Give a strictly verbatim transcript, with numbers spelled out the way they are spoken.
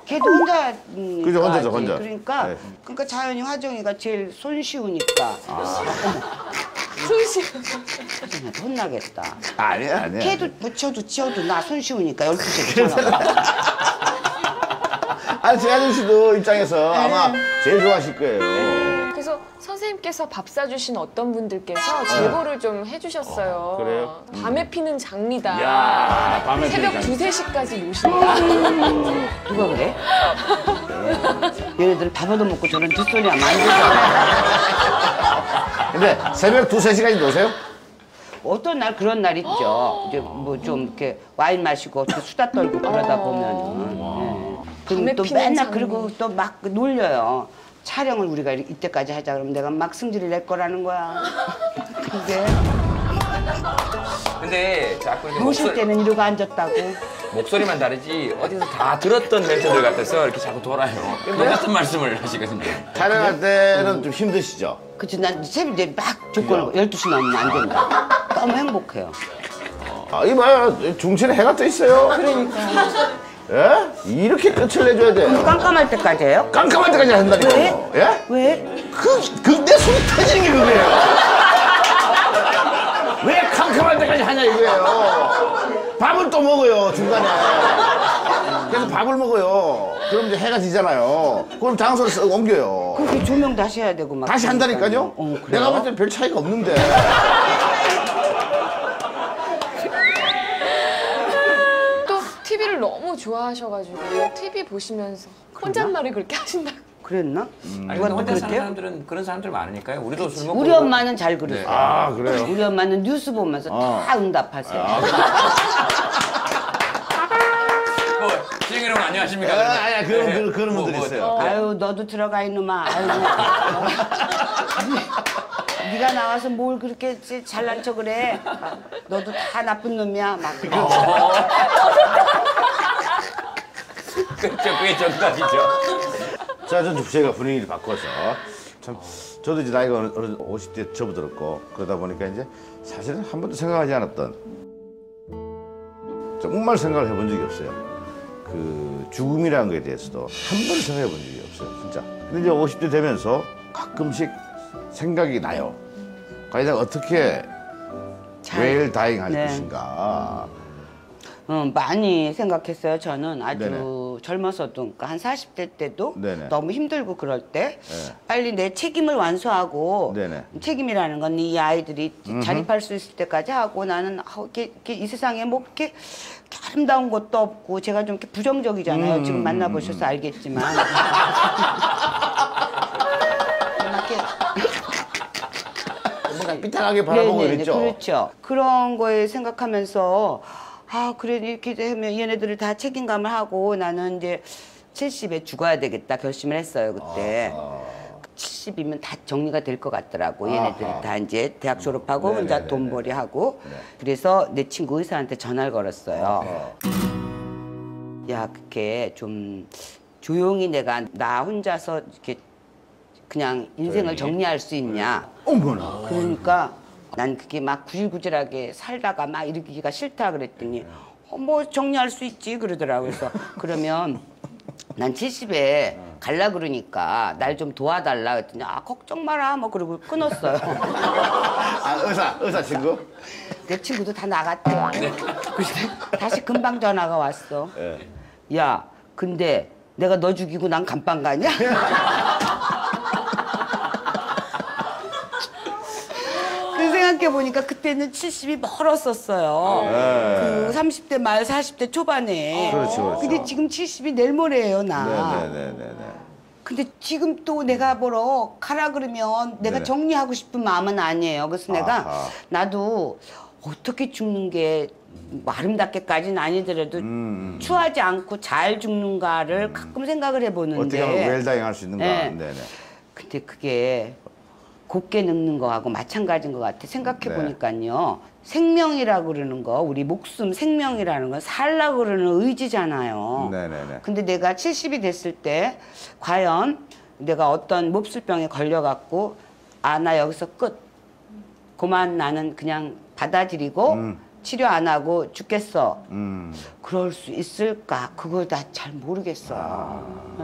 걔도 혼자. 그죠, 혼자죠, 혼자. 그러니까, 네. 그러니까 자연히 화정이가 제일 손쉬우니까. 아. 손쉬워. 화정이한테 혼나겠다. 아니야, 아니야. 걔도 붙여도 치워도 나 손쉬우니까 열두 시에 전화. 아니, 재하정 씨도 입장에서 아마 제일 좋아하실 거예요. 그래서 선생님께서 밥 사주신 어떤 분들께서 제보를 좀 해주셨어요. 어, 그래요? 밤에 피는 장미다. 야, 밤에 새벽 피는 장미. 두세 시까지 노신다. 누가 그래? 얘네들 밥 얻어먹고 저런 뒷소리 하면 안 되잖아. 근데 새벽 두세 시까지 노세요? 어떤 날 그런 날 있죠. 이제 뭐 좀 이렇게 와인 마시고 수다 떨고 그러다 보면은. 네. 그럼 또 맨날 장미. 그리고 또 막 놀려요. 촬영을 우리가 이때까지 하자 그러면 내가 막 승질을 낼 거라는 거야. 그게. 근데 자꾸 이렇게 노실 목소리, 때는 이러고 앉았다고. 목소리만 다르지 어디서 다 들었던 멘트들 같아서 이렇게 자꾸 돌아요. 똑같은 말씀을 하시거든요. 촬영할 때는 좀 힘드시죠? 그치, 난 새벽에 막 조건을 열두 시 넘으면 안 된다. 너무 행복해요. 아, 이봐요. 중천에 해가 떠 있어요. 그러니까. 예? 이렇게 끝을 내줘야 돼요. 깜깜할 때까지 해요? 깜깜할 때까지 한다니까요. 왜? 예? 왜? 그, 그, 내 손이 터지는 게 그거예요. 왜 캄캄할 때까지 하냐 이거예요. 밥을 또 먹어요, 중간에. 그래서 밥을 먹어요. 그럼 이제 해가 지잖아요. 그럼 장소를 쓱 옮겨요. 그렇게 조명 다시 해야 되고 막. 다시 한다니까요? 어, 내가 볼 땐 별 차이가 없는데. 또 티비를 너무 좋아하셔가지고 티비 보시면서 혼잣말을 그렇게 하신다고. 그랬나? 아니, 누가 근데 혼자 사는 그랬대요? 사람들은 그런 사람들 많으니까요. 우리도 술 먹고 우리 그러고. 엄마는 잘 그랬어요. 아, 그래요? 우리 엄마는 뉴스 보면서 어. 다 응답하세요. 뭐 시청자 안녕하십니까? 아, 아니야, 그런, 네. 그런, 그런 뭐, 분들 뭐, 있어요. 아유, 너도 들어가 이놈아. 아유. 네가 나와서 뭘 그렇게 잘난 척을 해. 너도 다 나쁜 놈이야. 막 그러고. 그렇죠, 그게 정답이죠. 자, 전 제가 분위기를 바꿔서 참 저도 이제 나이가 어느, 어느 오십 대 접어들었고 그러다 보니까 이제 사실은 한 번도 생각하지 않았던 정말 생각을 해본 적이 없어요. 그 죽음이라는 거에 대해서도 한 번도 생각해 본 적이 없어요, 진짜. 근데 이제 오십 대 되면서 가끔씩 생각이 나요. 과연 어떻게 웰 다잉 할 네. 것인가. 어, 많이 생각했어요. 저는 아주 네네. 젊었어도 그러니까 한 사십 대 때도 네네. 너무 힘들고 그럴 때 네. 빨리 내 책임을 완수하고 네네. 책임이라는 건 이 아이들이 자립할 수 있을 때까지 하고 나는 아, 이렇게, 이렇게 이 세상에 뭐 이렇게 아름다운 것도 없고 제가 좀 이렇게 부정적이잖아요. 음, 지금 만나보셔서 알겠지만. 이렇게 뭔가 삐딱하게 바라보고 네네네, 그랬죠. 그렇죠. 그런 거에 생각하면서 아 그래 이렇게 되면 얘네들을 다 책임감을 하고 나는 이제 칠십에 죽어야 되겠다 결심을 했어요 그때. 아하. 칠십이면 다 정리가 될 것 같더라고. 얘네들이 아하. 다 이제 대학 졸업하고 네네네네. 혼자 돈벌이 하고. 네. 그래서 내 친구 의사한테 전화를 걸었어요. 어. 야 그게 좀 조용히 내가 나 혼자서 이렇게 그냥 인생을 조용히? 정리할 수 있냐. 어머나. 그러니까 난 그게 막 구질구질하게 살다가 막 이러기가 싫다 그랬더니 어, 뭐 정리할 수 있지 그러더라고요. 그래서 그러면 난 칠십에 갈라 그러니까 날 좀 도와달라 그랬더니 아 걱정 마라 뭐 그러고 끊었어요. 아, 의사, 의사 친구? 내 친구도 다 나갔대. 그래서 다시 금방 전화가 왔어. 예. 야 근데 내가 너 죽이고 난 감방 가냐? 생각해보니까 그때는 칠십이 멀었었어요. 네. 그 삼십 대 말 사십 대 초반에. 그렇죠, 그렇죠. 근데 지금 칠십이 내일 모레예요, 나. 네네네네. 근데 지금 또 내가 뭐러 가라 그러면 내가 네네. 정리하고 싶은 마음은 아니에요. 그래서 아하. 내가 나도 어떻게 죽는 게 뭐 아름답게까지는 아니더라도 음. 추하지 않고 잘 죽는가를 가끔 생각을 해보는데. 어떻게 하면 웰다잉 할 수 있는가. 네. 네네. 근데 그게 곱게 늙는 거하고 마찬가지인 것 같아. 생각해 보니까요. 네. 생명이라고 그러는 거, 우리 목숨 생명이라는 건 살라고 그러는 의지잖아요. 네네네. 근데 내가 칠십이 됐을 때 과연 내가 어떤 몹쓸병에 걸려갖고 아, 나 여기서 끝. 그만 나는 그냥 받아들이고 음. 치료 안 하고 죽겠어. 음. 그럴 수 있을까? 그거 나 잘 모르겠어.